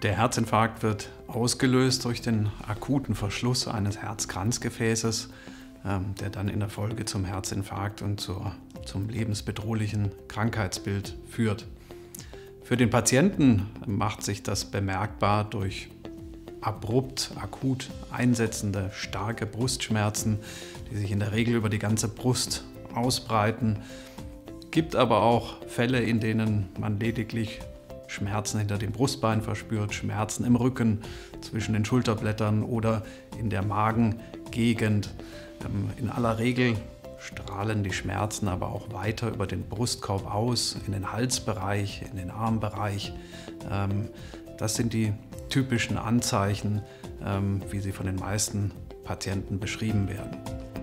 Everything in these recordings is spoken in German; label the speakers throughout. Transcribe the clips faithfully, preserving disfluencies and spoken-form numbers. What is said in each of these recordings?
Speaker 1: Der Herzinfarkt wird ausgelöst durch den akuten Verschluss eines Herzkranzgefäßes, ähm, der dann in der Folge zum Herzinfarkt und zur, zum lebensbedrohlichen Krankheitsbild führt. Für den Patienten macht sich das bemerkbar durch abrupt, akut einsetzende, starke Brustschmerzen, die sich in der Regel über die ganze Brust ausbreiten. Es gibt aber auch Fälle, in denen man lediglich Schmerzen hinter dem Brustbein verspürt, Schmerzen im Rücken, zwischen den Schulterblättern oder in der Magengegend. In aller Regel strahlen die Schmerzen aber auch weiter über den Brustkorb aus, in den Halsbereich, in den Armbereich. Das sind die typischen Anzeichen, wie sie von den meisten Patienten beschrieben werden.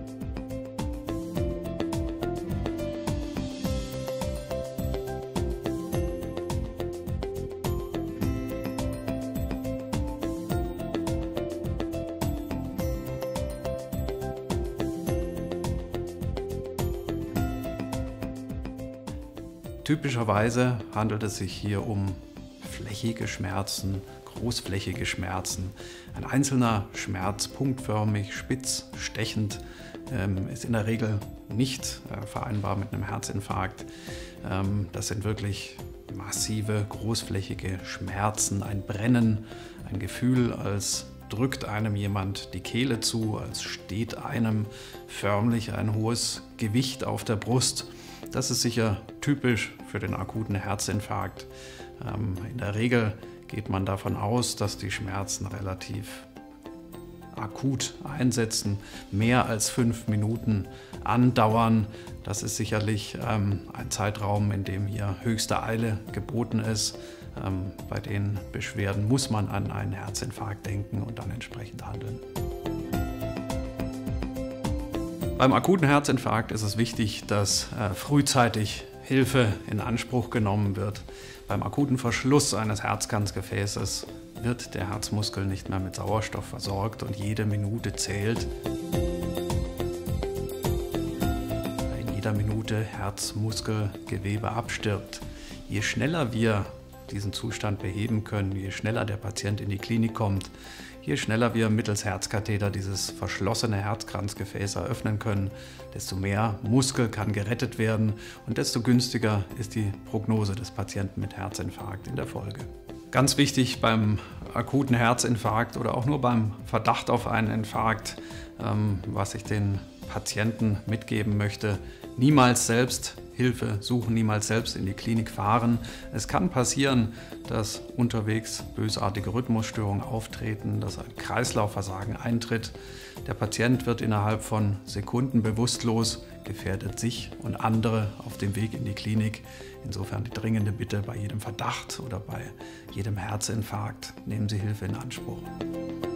Speaker 1: Typischerweise handelt es sich hier um flächige Schmerzen, großflächige Schmerzen. Ein einzelner Schmerz, punktförmig, spitz, stechend, ähm, ist in der Regel nicht äh, vereinbar mit einem Herzinfarkt. Ähm, das sind wirklich massive, großflächige Schmerzen, ein Brennen, ein Gefühl, als drückt einem jemand die Kehle zu, als steht einem förmlich ein hohes Gewicht auf der Brust. Das ist sicher typisch für den akuten Herzinfarkt. In der Regel geht man davon aus, dass die Schmerzen relativ akut einsetzen, mehr als fünf Minuten andauern. Das ist sicherlich ein Zeitraum, in dem hier höchste Eile geboten ist. Bei den Beschwerden muss man an einen Herzinfarkt denken und dann entsprechend handeln. Beim akuten Herzinfarkt ist es wichtig, dass äh, frühzeitig Hilfe in Anspruch genommen wird. Beim akuten Verschluss eines Herzkranzgefäßes wird der Herzmuskel nicht mehr mit Sauerstoff versorgt und jede Minute zählt. In jeder Minute Herzmuskelgewebe abstirbt. Je schneller wir diesen Zustand beheben können, je schneller der Patient in die Klinik kommt, je schneller wir mittels Herzkatheter dieses verschlossene Herzkranzgefäß eröffnen können, desto mehr Muskel kann gerettet werden und desto günstiger ist die Prognose des Patienten mit Herzinfarkt in der Folge. Ganz wichtig beim akuten Herzinfarkt oder auch nur beim Verdacht auf einen Infarkt, ähm, was ich den Patienten mitgeben möchte: niemals selbst Hilfe suchen, niemals selbst in die Klinik fahren. Es kann passieren, dass unterwegs bösartige Rhythmusstörungen auftreten, dass ein Kreislaufversagen eintritt. Der Patient wird innerhalb von Sekunden bewusstlos, gefährdet sich und andere auf dem Weg in die Klinik. Insofern die dringende Bitte: bei jedem Verdacht oder bei jedem Herzinfarkt nehmen Sie Hilfe in Anspruch.